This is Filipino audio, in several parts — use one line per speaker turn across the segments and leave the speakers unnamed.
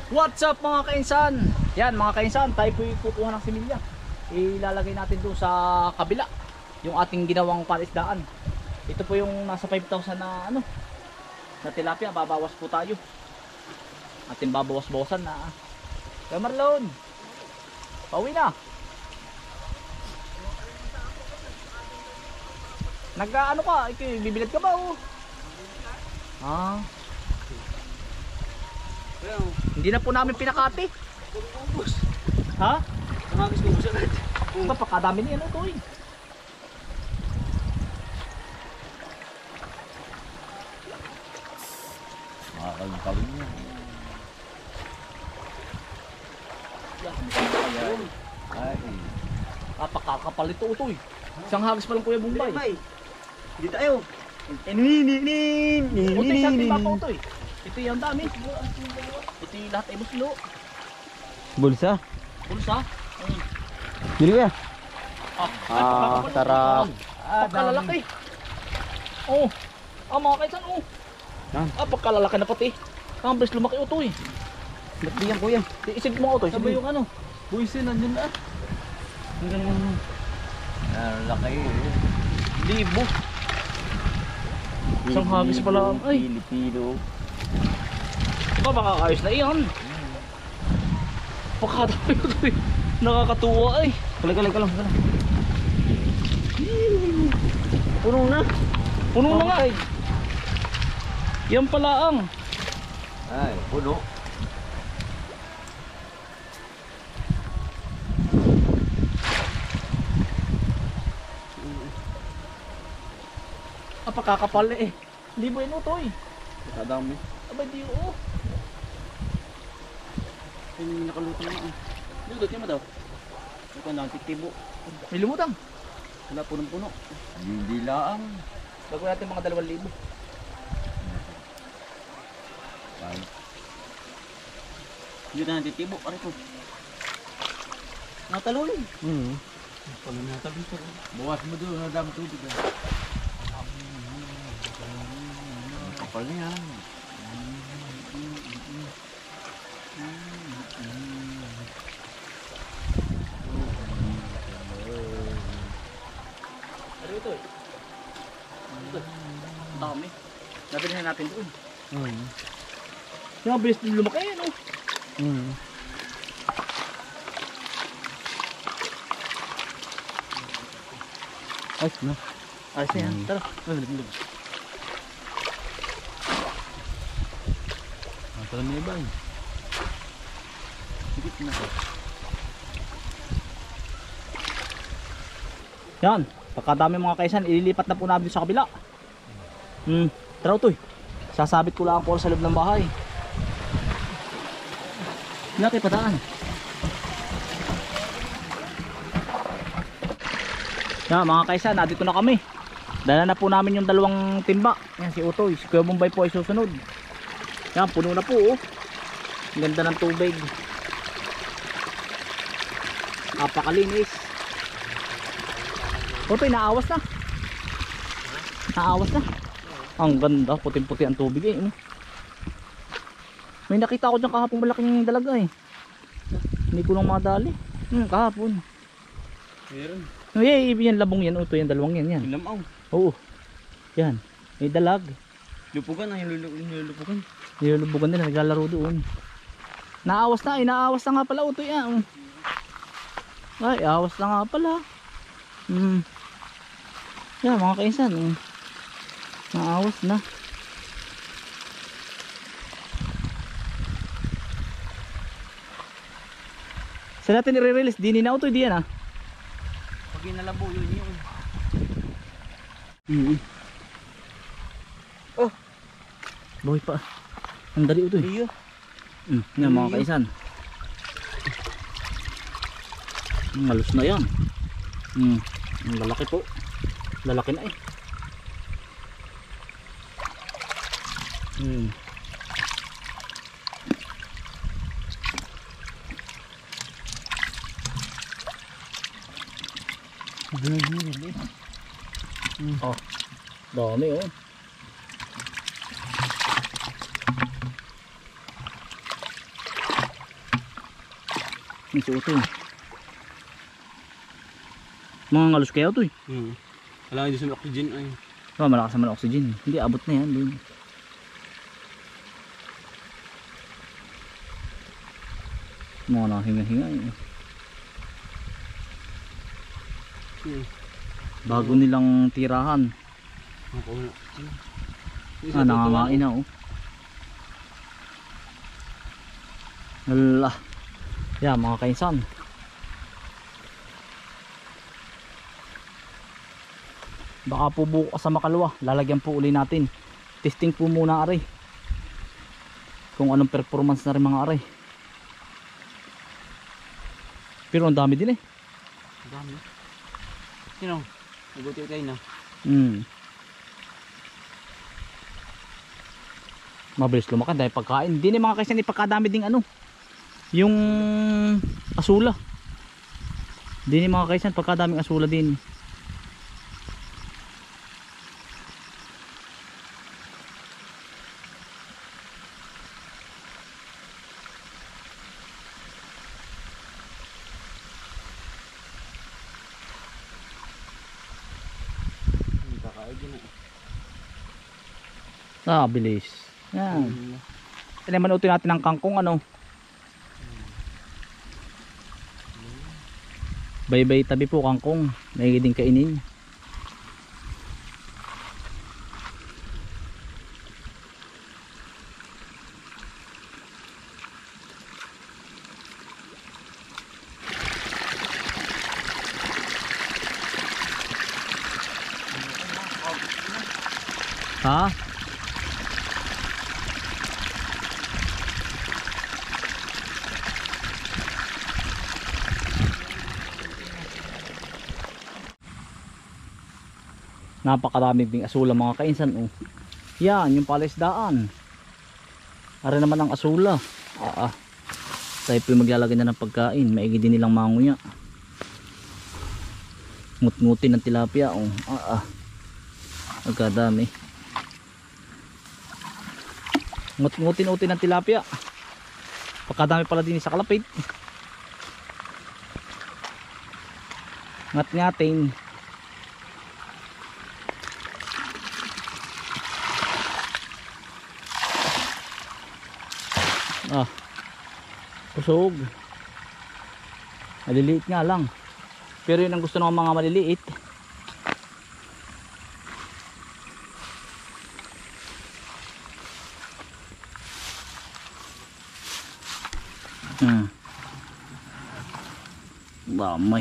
What's up mga kainsan? Yan mga kainsan, tayo po kukuha ng similya. Ilalagay natin doon sa kabila yung ating ginawang panisdaan. Ito po yung nasa 5,000 na ano na tilapia, babawas po tayo. Ating babawas-bawasan na. Kaya Marlon, pauwi na. Nagka-ano ka? Bibilad ka ba oh? Ah. Hindi na po namin pinakati. Ha?
Nakakis ko siya agad.
Napakadami niya ano to eh.
Makakagpawin niya. Ay.
Napakakapal ito utoy. Isang hagis pa lang Kuya Bumbay.
Hindi tayo.
Utoy sa tiba pa utoy. Ito yung dami. Ito yung lahat ay muslo.
Bulsa?
Pulsa.
Dili ka?
Sarap. Pagkalalaki. Oh. Mga kaisan oh.
Yan.
Pagkalalaki na pati. Ang bilis lumaki utoy.
Ba't di yan kuya?
Isip mo utoy.
Sabi yung
ano?
buisin nandun na.
Hanggang yung
Laki eh.
libo. Isang hagis pala. Ay.
Pilipino.
Diba makakayos na iyan? Pagkadami ko ito eh. Nakakatuwa eh.
Kalay. Puno na.
Puno na nga eh. Yan pala ang.
Ay, puno.
Pagkakapal eh. Libo yun ito eh.
Kadami.
Abay di oo.
Yung nakalutang na. Dudot niya mo daw. Ito na ang titibo.
May lumutang.
Wala punong-puno. Hindi lang.
Gagawin natin mga 2,000.
Ay. Hindi na titibo. Aray ko.
Nataloy.
Pag natabi ko. Buwas mo doon. Nadami tubig. Kapal niya.
Ano ito eh? Ito. Ang dami. Nabili na natin doon. Yung mga bilis din lumaki eh no?
Ayos na.
Ayos na yan. Tara.
Tara na iba eh. Higit na.
Yan. Pagkadami mga kaisan, ililipat na po namin sa kabila. Tara ito eh. Sasabit ko lang po sa loob ng bahay. Laki pataan. Yan mga kaisan, nandito na kami. Dala na po namin yung 2 timba. Yan si Utoy, si Kuya Bumbay po ay susunod. Yan, puno na po oh. Ang ganda ng tubig. Napakalinis. Utoy, naawas na. Naawas na. Ang ganda, puting-puti ang tubig eh. May nakita ko dyan kahapon malaking dalaga eh. Hindi ko lang madali. Kahapon.
Meron.
Ay, yan labong yan. Utoy, yung 2 yan.
Ilamaw.
Oo. Yan. May dalag.
Lupugan na yung lulupugan.
Nilulubugan nila, naglalaro doon. Naawas na, naawas na nga pala Utoy ah. Ay, awas na nga pala. Yan mga kainsan. Naawas na. Saan natin i-release? Dini na Utoy, di yan ah.
Pag inalabo yun.
Oh. Buhay pa. Ang dali Utoy.
Iyo.
Yan mga kaisan. Malos na yan. Ang lalaki po. Lalaki na eh. Oh, dami oh. Yung si Utoy. Mga ngalos kaya Utoy.
Wala hindi sa oxygen ay.
Oh, malakas naman ang oxygen. Hindi, abot na yan. Din. Mga nakahinga-hinga eh. Bago nilang tirahan.
Ako na.
Nangangain na oh. Wala. Yan mga kainsan. Baka po bukas sa Makalwa, lalagyan po uli natin. Testing po muna aray. Kung anong performance na rin mga aray. Pero ang dami din eh.
Ang dami. Sino? Naguti kayo na.
Mabilis lumakan dahil pagkain. Hindi ni mga kaisan ipagkadami ding ano. Yung asula. Hindi ni mga kaisan pagkadaming asula din. Bilis. Yan. Pinamanutin natin ang kangkong ano. Baybay tabi po kangkong. May din kainin. Ha? Napakarami ding asula mga kainsan oh. Yan yung palaisdaan. Ara naman ang asula. Tayo po maglalagay na ng pagkain. Maigi din nilang manguya. Ngut-ngutin ng tilapia oh. Agkadami. Ngut-ngutin-utin ng tilapia. Pagkadami pala din sa kalapit. Ngat-ngatin. Pusog. Maliliit nga lang. Pero yun ang gusto ng mga maliliit. Damay.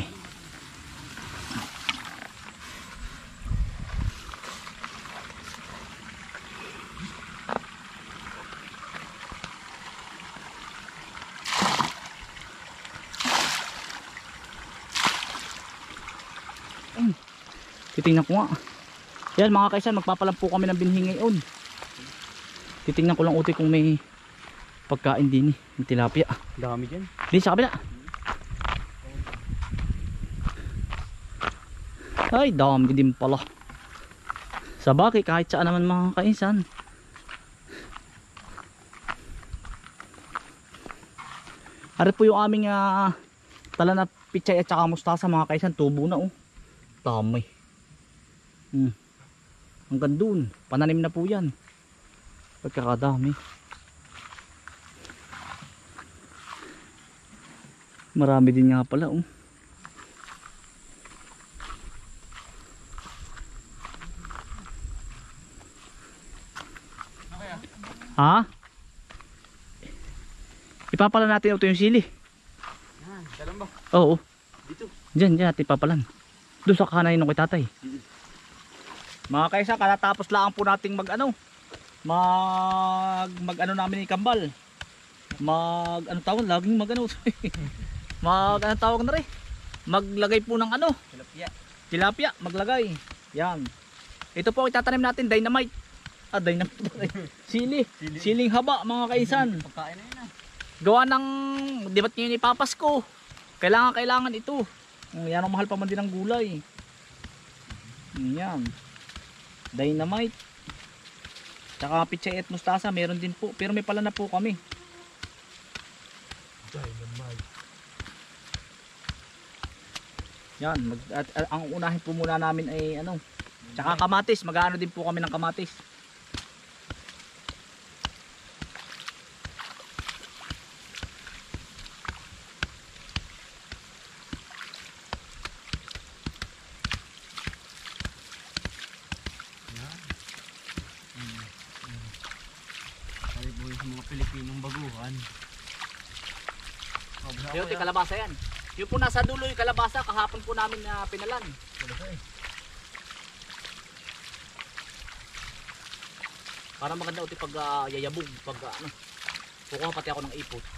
Titingnan ko nga. Yan mga kaisan, magpapalam po kami ng binhi ngayon. Titingnan ko lang uti kung may pagkain din ng tilapia.
Dami dyan.
Di sa kabila. Ay, dami din pala. Sa bagay, kahit saan naman mga kaisan. Ari po yung aming tala na pichay at saka mustasa mga kaisan. Tubo na oh. Dami. Hanggang dun. Pananim na po yan. Pagkakadami. Marami din nga pala oh. Ha? Ipapala natin ito yung sili.
Yan, dalam ba?
Oo.
Dito.
Diyan natin ipapalan. Doon sa kanay nung kay tatay. Mga kaisa, katatapos lang po nating mag ano namin ni Kambal. Ano tawag? Laging mag ano. Ano tawag na rin? Maglagay po ng ano? Tilapia, maglagay. Yan. Ito po itatanim natin, dynamite. Dynamite. Siling haba mga kaisan.
Pagkain na yun
Gawa ng, di ba't ngayon ipapasko? Kailangan ito. Yan ang mahal pa man din ng gulay. Yan. Dynamite. Tsaka pichay at mustasa meron din po. Pero may pala na po kami. Yan, at ang unahin po muna namin ay ano, tsaka kamatis, mag-aano din po kami ng kamatis.
Sabi po yung mga Pilipinong baguhan.
Yung kalabasa yan. Yung po nasa dulo yung kalabasa, kahapon po namin na pinalan. Para maganda uti pag yayabog, pag ano. Kukuha pati ako ng ipot.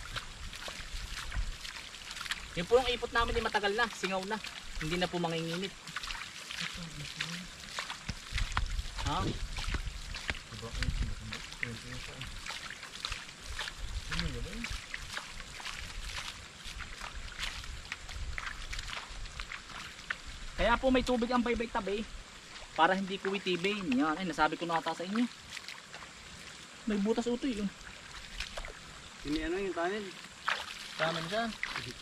Yung po yung ipot namin ay matagal na, singaw na. Hindi na po manginginit. Ha? Kaya po may tubig ang baybay tabi para hindi kuwitibay. Yan, ay nasabi ko na ata sa inyo. May butas utoy yun.
Ini ano yung tanin?
Tama na dyan.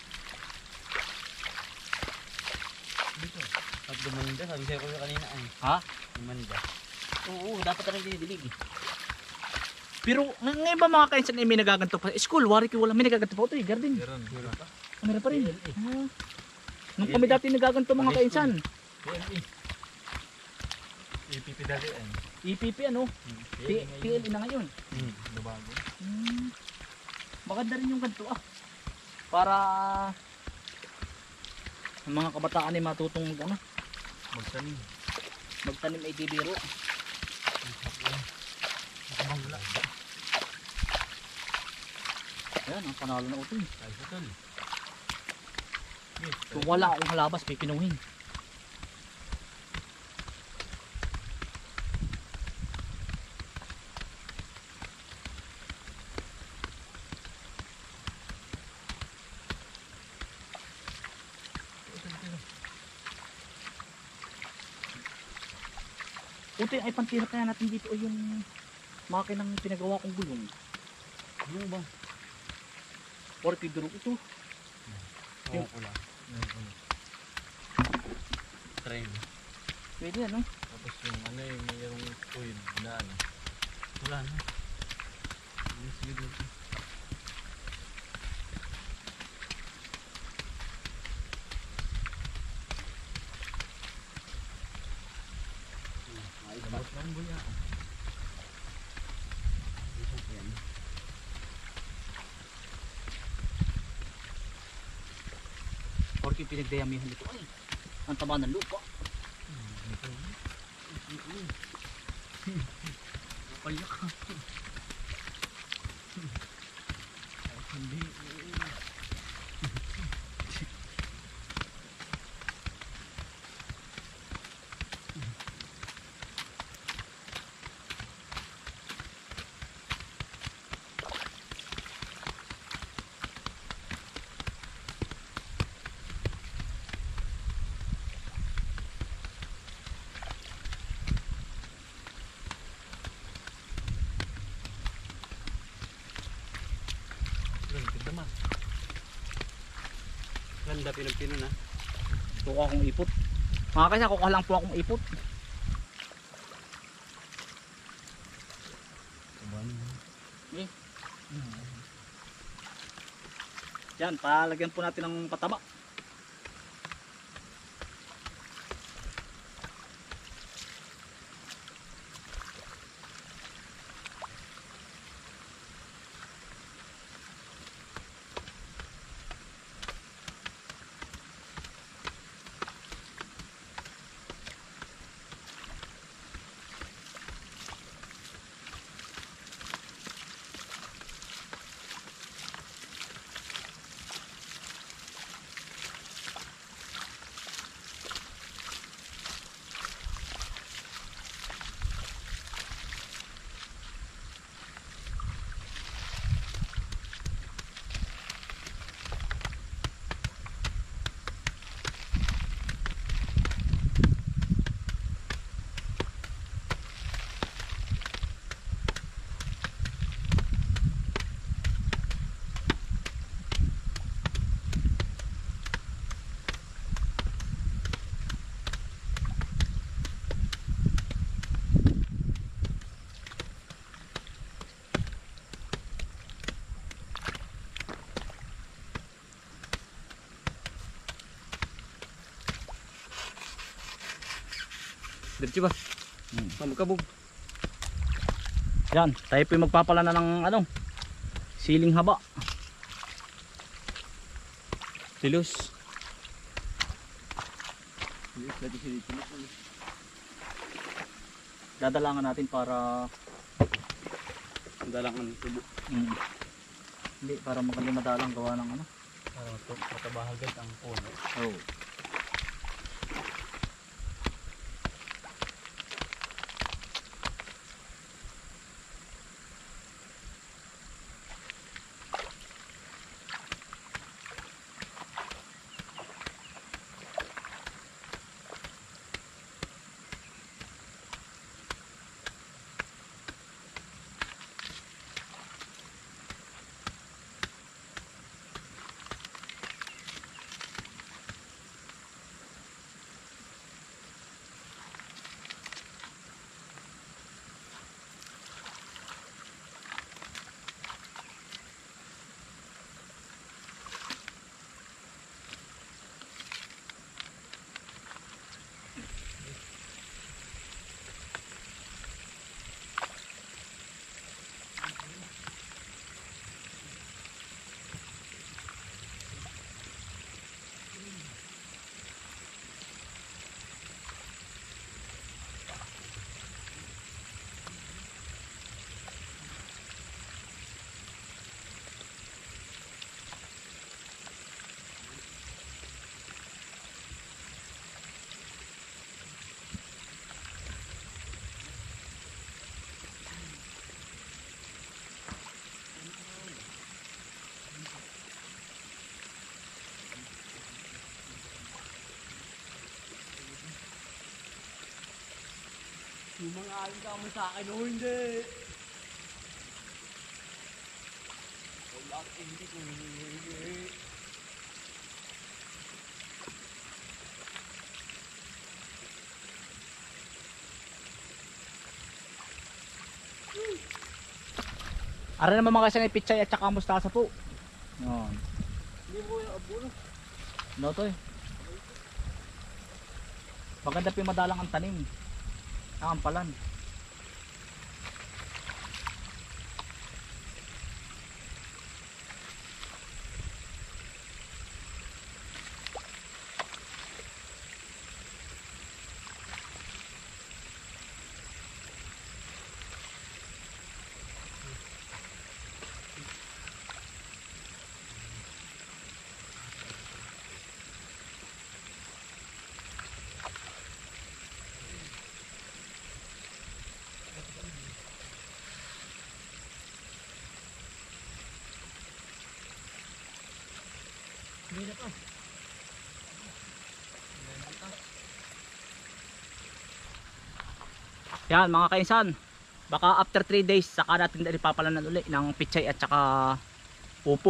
Dito. At dumanda, sabi sa'yo ko kanina ay.
Ha?
Dumanda.
Oo, dapat na rin dinidilig. Pero ngayon ba mga kainsan ay may nagaganto pa? School, wari ko wala. May nagaganto pa ito eh, garden.
Meron pa.
Meron pa rin. Ah. Nung kami dati nagaganto mga kainsan.
EPP dati ay.
EPP ano? PLE na ngayon.
Nabago.
Maganda rin yung ganito ah. Para ang mga kabataan ay matutong ano,
Magtanim.
magtanim ay di biro.
Nakabangla.
Ayan, ang panalo na utoy.
Ay, sutol.
Kung wala akong halabas, pipinuhin. Utoy ay pantira kaya natin dito ay yung makinang pinagawa kong gulong.
Ano ba?
Or pidurog ito.
Oo, pula. Train.
Pwede ano?
Tapos yung ano yung mayroong tuwid na ano. Wala na. Yes, you do. Ay, dapat lang po yan. Yan.
Porque pinagdayamihan dito ay. Ang taba ng lupa.
Napalyak ka. Hindi. Ganda man. Ganda pinagpino na.
Kukuha akong ipot. Mga kasi kukuha lang po akong ipot. Eh. Yan, palagyan po natin ng pataba.
Diretso ba? Magkabog.
Yan, tayo po yung magpapala na ng ano, siling haba. Tilos. Dadalangan natin para
Dalangan tubo.
hindi, para maganda madalang gawa ng ano.
Para matabahagat ang puno.
Oh.
Sumangaling ka mo sa akin o hindi? Wala, hindi ko hinihingi.
Ara naman mga kasangay pichay at saka mustasa po. Yan.
Hindi mo yung abuno.
No to eh. Maganda po yung madalang ang tanim. Ang ampalan. Yan mga kainsan, baka after 3 days saka natin ipapalanan uli ng pichay at saka upo,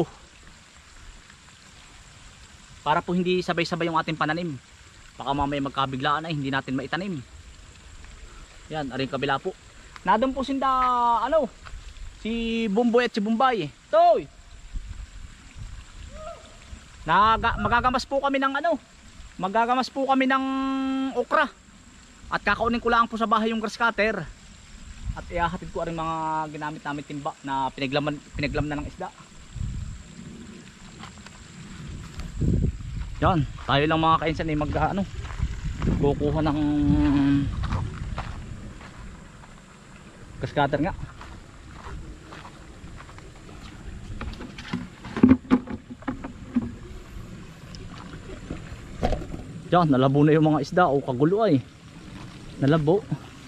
para po hindi sabay-sabay yung ating pananim. Baka mamaya magkabiglaan ay hindi natin maitanim. Yan, aring kabila po. Nadun po sinda ano, si Bumboy at si Bumbay. Toy! Magagamas po kami ng ano, magagamas po kami ng okra. At kakaunin ko lang po sa bahay yung grass cutter. At ihahatid ko rin mga ginamit namin timba na pinaglam na ng isda. Yan, tayo lang mga kainsan ay ano, kukuha ng grass cutter nga. Yan, nalabo na yung mga isda o kagulo ay. Nalabo.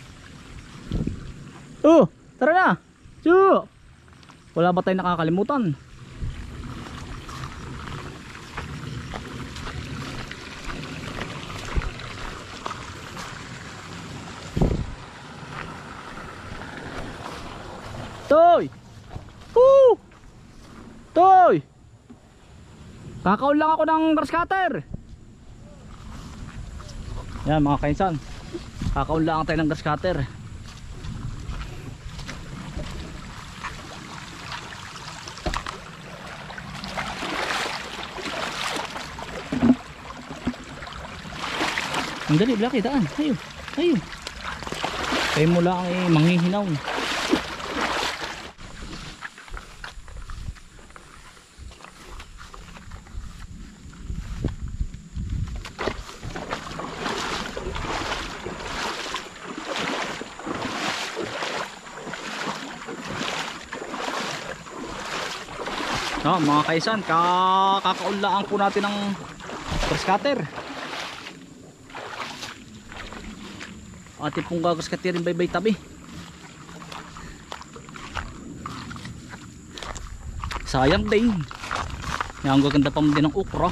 Oh, tara na. Chu. Wala ba tayong nakakalimutan? Toy. Woo! Toy. Kakaon lang ako ng grass cutter. Yan mga kainsan, kakaon lang tayo ng grass cutter. Ang dali, Blacky, daan. Ayo, ayo. Kayo mo lang manghihinaw. Mga kaisan, kakaunlaan po natin ng grass cutter. Atin pong gagas katirin baybay tabi. Sayang din. Yan, ang gaganda pa mo din ng okra.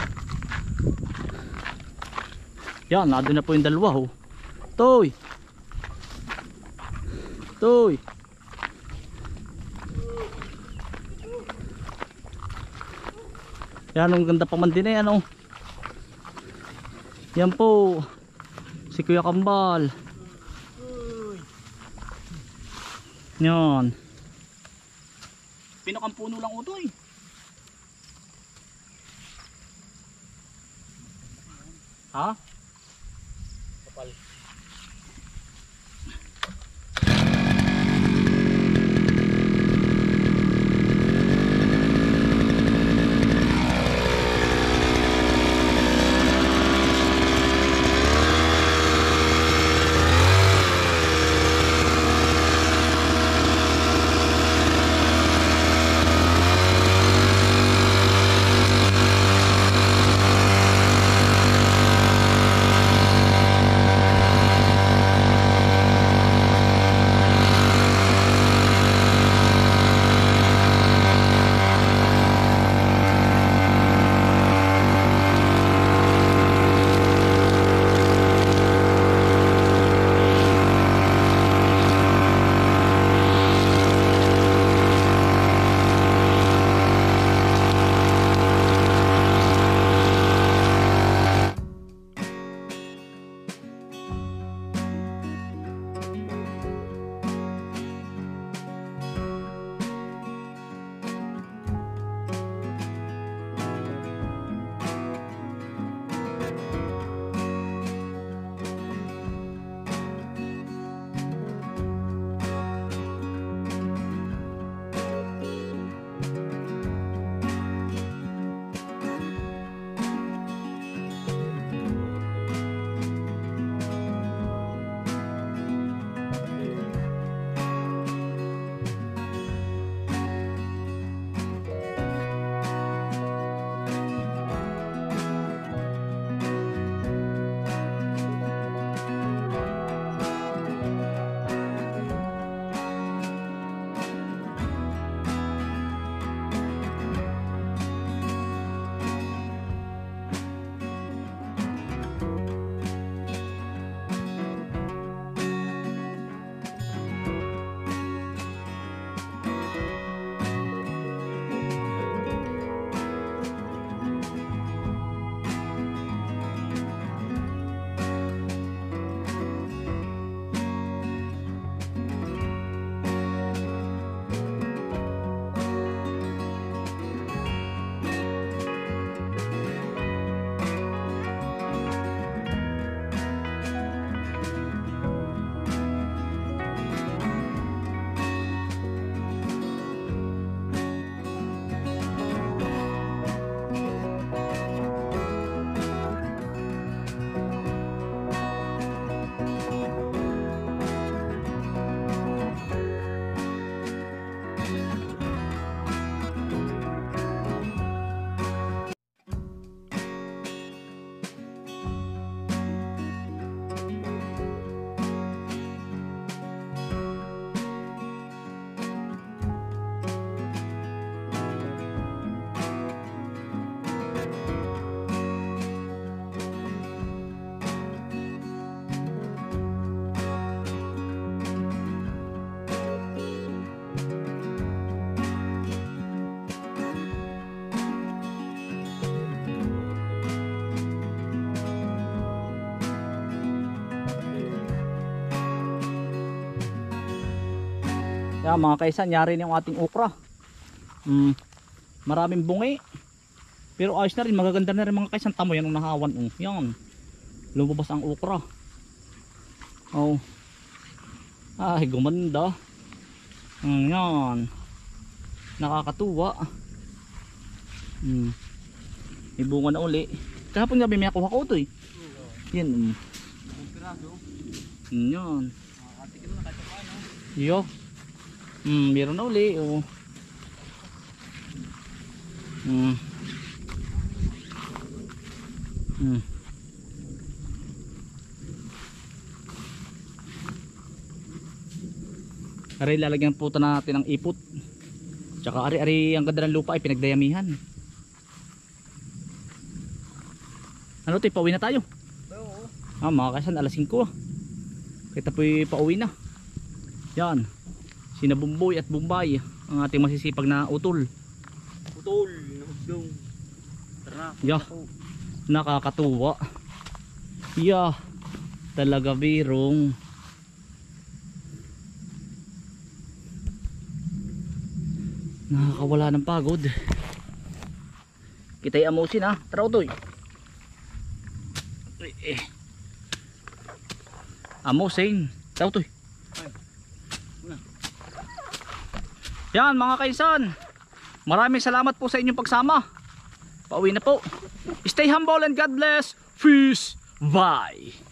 Yan, nado na po yung dalawa ho. Toy! Toy! Yan, ang ganda pa man din eh, ano. Yan po si Kuya Kambal. Yan. Pinakampuno lang ito eh. Ha? Kapal. Yan mga kaisan, yari na yung ating okra. Maraming bungi. Pero ayos na rin, magaganda na rin mga kaisan. Tamo yan ang nahawan. Yan. Lumabas ang okra. Oh. Ay, gumanda. Yan. Nakakatuwa. May bunga na uli. Kahapon gabi may nakuha ko ito eh. Yan.
Ang piraso.
Yan.
Makakatikim na kahit paano.
Yo. Meron na uli. Oh. Ari, lalagyan po natin ng ipot. Tsaka ari ang ganda ng lupa ay pinagdayamihan. Ano tayo, pauwi na tayo.
Oo.
Mga kaisan, alas 5 ah. Kita po'y pauwi na. Yan. Sina Bumboy at Bumbay, ang ating masisipag na utol.
Putol. Naugdong. Tara na.
Yeah. Nakakatuwa. Yeah. Talaga birong. Nakakawala ng pagod. Kita'y amusin ha. Tara utoy. Amusin. Tara utoy. Yan mga kaisan. Maraming salamat po sa inyong pagsama. Pauwi na po. Stay humble and God bless. Peace. Bye.